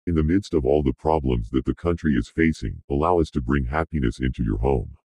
In the midst of all the problems that the country is facing, allow us to bring happiness into your home.